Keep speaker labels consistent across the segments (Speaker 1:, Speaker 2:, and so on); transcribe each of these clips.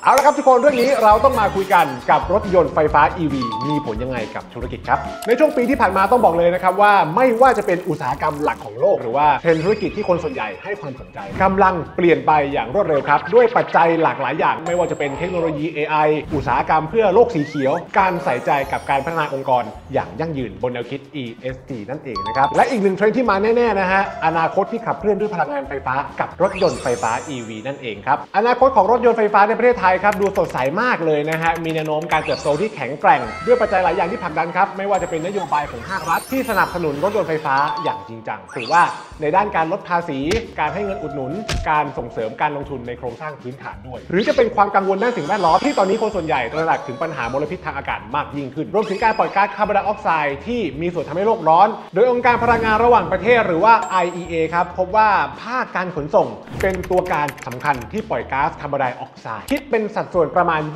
Speaker 1: เอาละครับทุกคนเรื่องนี้เราต้องมาคุยกันกับรถยนต์ไฟฟ้า EV มีผลยังไงกับธุรกิจครับในช่วงปีที่ผ่านมาต้องบอกเลยนะครับว่าไม่ว่าจะเป็นอุตสาหกรรมหลักของโลกหรือว่าเทรนด์ธุรกิจที่คนส่วนใหญ่ให้ความสนใจกำลังเปลี่ยนไปอย่างรวดเร็วครับด้วยปัจจัยหลากหลายอย่างไม่ว่าจะเป็นเทคโนโลยี AI อุตสาหกรรมเพื่อโลกสีเขียวการใส่ใจกับการพัฒนาองค์กรอย่างยั่งยืนบนแนวคิด ESG นั่นเองนะครับและอีกหนึ่งเทรนด์ที่มาแน่ๆนะฮะอนาคตที่ขับเคลื่อนด้วยพลังงานไฟฟ้ากับรถยนต์ไฟฟ้า EV นั่นเองครับอนาคตของรถยนต์ไฟฟ้าในประเทศไทยครับดูสดใสมากเลยนะฮะมีแนวโน้มการเติบโตที่แข็งแกร่งด้วยปัจจัยหลายอย่างที่ผลักดันครับไม่ว่าจะเป็นนโยบายของภาครัฐที่สนับสนุนรถยนต์ไฟฟ้าอย่างจริงจังหรือว่าในด้านการลดภาษีการให้เงินอุดหนุนการส่งเสริมการลงทุนในโครงสร้างพื้นฐานด้วยหรือจะเป็นความกังวลด้านสิ่งแวดล้อมที่ตอนนี้คนส่วนใหญ่ตระหนักถึงปัญหามลพิษทางอากาศมากยิ่งขึ้นรวมถึงการปล่อยก๊าซคาร์บอนไดออกไซด์ที่มีส่วนทำให้โลกร้อนโดยองค์การพลังงานระหว่างประเทศหรือว่า IEA ครับพบว่าภาคการขนส่งเป็นตัวการสำคัญที่ปล่อยก๊าซคาร์บอนไดออกไซด์คิดเป็นสัดส่วนประมาณ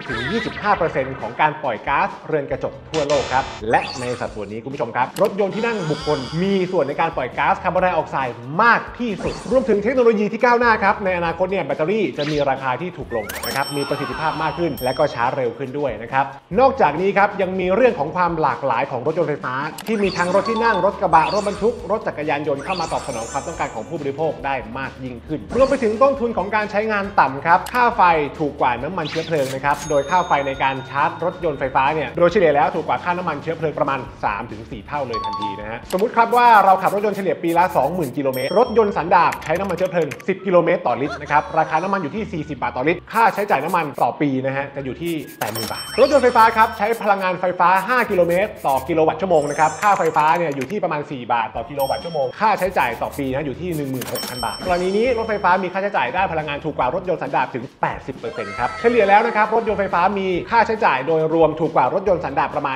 Speaker 1: 20-25% ของการปล่อยก๊าซเรือนกระจกทั่วโลกครับและในสัดส่วนนี้คุณผู้ชมครับรถยนต์ที่นั่งบุคคลมีส่วนในการปล่อยก๊าซคาร์บอนไดออกไซด์มากที่สุดรวมถึงเทคโนโลยีที่ก้าวหน้าครับในอนาคตเนี่ยแบตเตอรี่จะมีราคาที่ถูกลงนะครับมีประสิทธิภาพมากขึ้นและก็ชาร์จเร็วขึ้นด้วยนะครับนอกจากนี้ครับยังมีเรื่องของความหลากหลายของรถยนต์ไฟฟ้าที่มีทั้งรถที่นั่งรถกระบะรถบรรทุกรถจักรยานยนต์เข้ามาตอบสนองความต้องการของผู้บริโภคได้มากยิ่งขึ้นรวมไปถึงต้นทุนของการใช้งานต่ำครับค่าไฟถูกกว่าน้ำมันเชื้อเพลิงนะครับโดยค่าไฟในการชาร์จรถยนต์ไฟฟ้าเนี่ยโดยเฉลี่ยแล้วถูกกว่าค่าน้ำมันเชื้อเพลิงประมาณ 3-4 เท่าเลยทันทีนะฮะสมมุติครับว่าเราขับรถยนต์เฉลี่ยปีละ 20,000 กิโลเมตรรถยนต์สันดาปใช้น้ำมันเชื้อเพลิง10 กิโลเมตรต่อลิตรนะครับราคาน้ำมันอยู่ที่40 บาทต่อลิตรค่าใช้จ่ายน้ำมันต่อปีนะฮะจะอยู่ที่ 80,000 บาทรถยนต์ไฟฟ้าครับใช้พลังงานไฟฟ้า5 กิโลเมตรต่อกิโลวัตต์ชั่วโมงนะครับค่าไฟฟ้าเนี่ยอยู่ที่ประมาณ4 บาทต่อกิโลวัตต์ชั่วโมงค่าใช้จ่ายต่อปีนะอยู่ที่ 16,000 บาทกรณีนี้รถไฟฟ้ามีค่าใช้จ่ายด้านพลังงานถูกกว่ารถยนต์สันดาปถึง 80% ครับเฉลี่ยแล้วนะครับรถยนต์ไฟฟ้ามีค่าใช้จ่ายโดยรวมถูกกว่ารถยนต์สันดาปประมาณ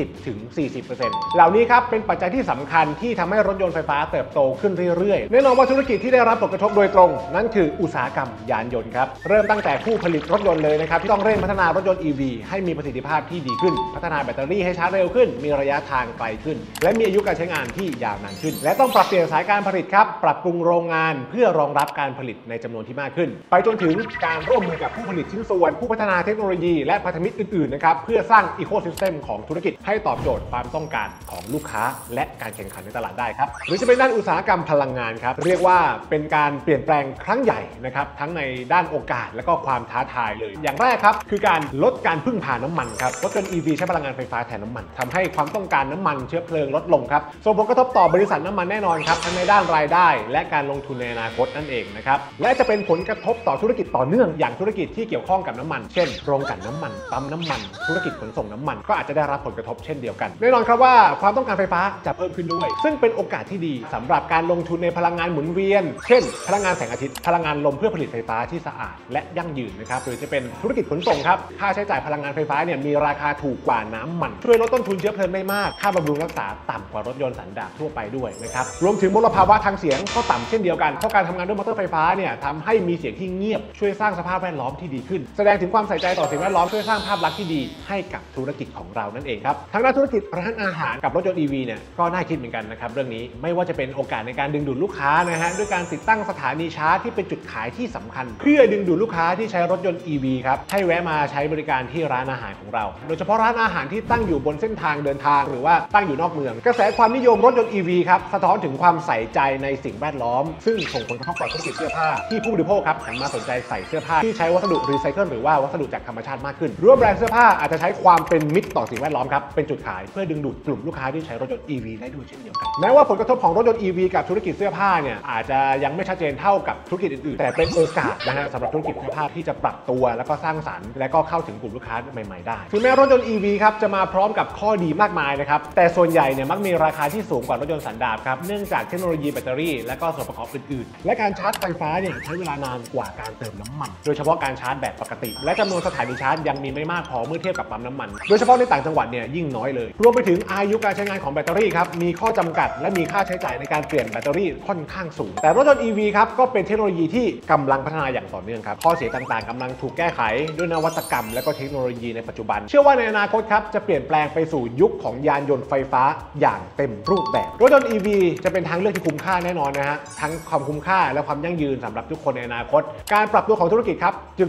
Speaker 1: 20-40% เหล่านี้ครับเป็นปัจจัยที่สำคัญที่ทำให้รถยนต์ไฟฟ้าเติบโตขึ้นเรื่อยๆแน่นอนว่าธุรกิจที่ได้รับผลกระทบโดยตรงนั่นคืออุตสาหกรรมยานยนต์ครับเริ่มตั้งแต่ผู้ผลิตรถยนต์เลยนะครับที่ต้องเร่งพัฒนารถยนต์ EV ให้มีประสิทธิภาพที่ดีขึ้นพัฒนาแบตเตอรี่ให้ชาร์จเร็วขึ้นมีระยะทางไกลขึ้นและมีอายุการใช้งานที่ยาวนานขึ้นและต้องปรับเปลี่ยนสายการผลิตครับปรับปรุงโรงงานเพื่อรองรับการผลิตในจำนวนที่มากขึ้นไปจนถึงการร่วมมือกับผู้ผลิตชิ้นส่วนผู้พัฒนาเทคโนโลยีและพันธมิตรอื่นๆนะครับเพื่อสร้างอีโคซิสเต็มของธุรกิจให้ตอบโจทย์ความต้องการของลูกค้าและการแข่งขันในตลาดได้ครับหรือจะเป็นด้านอุตสาหกรรมพลังงานครับเรียกว่าเป็นการเปลี่ยนแปลงครั้งใหญ่นะครับทั้งในด้านโอกาสและก็ความท้าทายเลยอย่างแรกครับคือการลดการพึ่งพาน้ำมันครับรถยนต์ EV ใช้พลังงานไฟฟ้าแทนน้ำมันทำให้ความต้องการน้ำมันเชื้อเพลิงลดลงครับส่งผลกระทบต่อบริษัทน้ำมันแน่นอนครับทั้งในด้านรายได้และการลงทุนในอนาคตนั่นเองนะครับและจะเป็นผลกระทบต่อธุรกิจต่อเนื่องอย่างธุรกิจที่เกี่ยวข้องกับน้ำมันเช่นโรงกลั่นน้ำมันปั๊มน้ำมันธุรกิจขนส่งน้ำมันก็อาจจะได้รับผลกระทบเช่นเดียวกันแน่นอนครับว่าความต้องการไฟฟ้าจะเพิ่มขึ้นด้วยซึ่งเป็นโอกาสที่ดีสำหรับการลงทุนในพลังงานหมุนเวียนเช่นพลังงานแสงอาทิตย์พลังงานลมเพื่อผลิตไฟฟ้าที่สะอาดและยั่งยืนนะครับหรือจะเป็นธุรกิจขนส่งครับค่าใช้จ่ายพลังงานไฟฟ้าเนี่ยมีราคาถูกกว่าน้ำมันช่วยลดต้นทุนเชื้อเพลิงได้มากค่าบำรุงรักษาต่ำกว่ารถยนต์สันดาปทั่วไปด้วยนะครับรวมถึงมลภาวะทางเสียงก็ต่ำเช่นเดียวกันเพราะการทำงานด้วยมอเตอร์ไฟฟ้าเนี่ยทำให้มีเสียงที่เงียบช่วยสร้างสภาพแวดล้อมที่ดีขึ้นแสดงถึงความใส่ใจต่อสิ่งแวดล้อมช่วยสร้างภาพลักษณ์ที่ดีให้กับธุรกิจของเรานั่นเองครับทางด้านธุรกิจร้านอาหารกับรถยนต์ EV เนี่ยก็น่าคิดเหมือนกันนะครับเรื่องนี้ไม่ว่าจะเป็นโอกาสในการดึงดูดลูกค้านะฮะด้วยการติดตั้งสถานีชาร์จที่เป็นจุดขายที่สำคัญเพื่อดึงดูดลูกค้าที่ใช้รถยนต์ EV ครับให้แวะมาใช้บริการที่ร้านอาหารของเราโดยเฉพาะร้านอาหารที่ตั้งอยู่บนเส้นทางเดินทางหรือว่าตั้งอยู่นอกเมืองกระแสความนิยมรถยนต์ EV ครับสะท้อนถึงความใส่ใจในสิ่งแวดล้อมซึ่งส่งผลกระทบต่อธุรกิจเสื้อผ้าที่ผู้บริโภคครับหันมาสนใจใส่เสื้อผ้าที่ใช้วัสดุรีไซเคิลหรือว่าวัสดุจากธรรมชาติมากขึ้นหรือว่าแบรนด์เสื้อผ้าอาจจะใช้ความเป็นมิตรต่อสิ่งแวดล้อมครับเป็นจุดขายเพื่อดึงดูดกลุ่มลูกค้าที่ใช้รถยนต์ EV ได้ด้วยเช่นเดียวกันแม้ว่าผลกระทบของรถยนต์ EV กับธุรกิจเสื้อผ้าเนี่ยอาจจะยังไม่ชัดเจนเท่ากับธุรกิจอื่นๆแต่เป็นโอกาสนะฮะสำหรับธุรกิจเสื้อผ้าที่จะปรับตัวแล้วก็สร้างสรรค์และก็เข้าถึงกลุ่มลูกค้าใหม่ๆได้ถึงแม้รถยนต์ EV ครับจะมาพร้อมกับข้อดีมากมายนะครับแต่ส่วนใหญ่เนี่ยมักมีราคาที่สูงกว่ารถยนต์สันดาปครับเนื่องจากเทคโนโลยีแบตเตอรี่และก็ส่วนประกอบอื่นๆและการชาร์จไฟฟ้าเนี่ยใช้เวลานานกว่าการเติมน้ำมันโดยเฉพาะการชาร์จแบบปกติและจำนวนสถานีชาร์จยังมีไม่มากพอเมื่อเทียบกับปั๊มน้ำมันโดยเฉพาะในต่างจังหวัดเนี่ยยิ่งน้อยเลยรวมไปถึงอายุการใช้งานของแบตเตอรี่ครับมีข้อจำกัดและมีค่าใช้จ่ายในการเปลี่ยนแบตเตอรี่ค่อนข้างสูงแต่รถยนต์ EV ครับก็เป็นเทคโนโลยีที่กำลังพัฒนาอย่างต่อเนื่องครับข้อเสียต่างๆกำลังถูกแก้ไขด้วยนวัตกรรมและก็เทคโนโลยีในปัจจุบันเชื่อว่าในอนาคตครับจะเปลี่ยนแปลงไปสู่ยุคของยานยนต์ไฟฟ้าอย่างเต็มรูปแบบรถยนต์ EV จะเป็นทางเลือกที่คุ้มค่าแน่นอนนะฮะทั้งความคุ้มค่าและความยั่งยืนสำหรับทุกคนในอนาคตการปรับตัวของธุรกิจครับจึงเป็น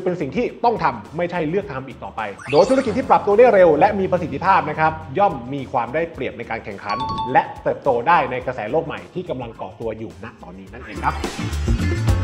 Speaker 1: เป็นสิ่งที่ต้องทำไม่ใช่เลือกทำอีกต่อไปโดยธุรกิจที่ปรับตัวได้เร็วและมีประสิทธิภาพนะครับย่อมมีความได้เปรียบในการแข่งขันและเติบโตได้ในกระแสโลกใหม่ที่กำลังก่อตัวอยู่ณตอนนี้นั่นเองครับ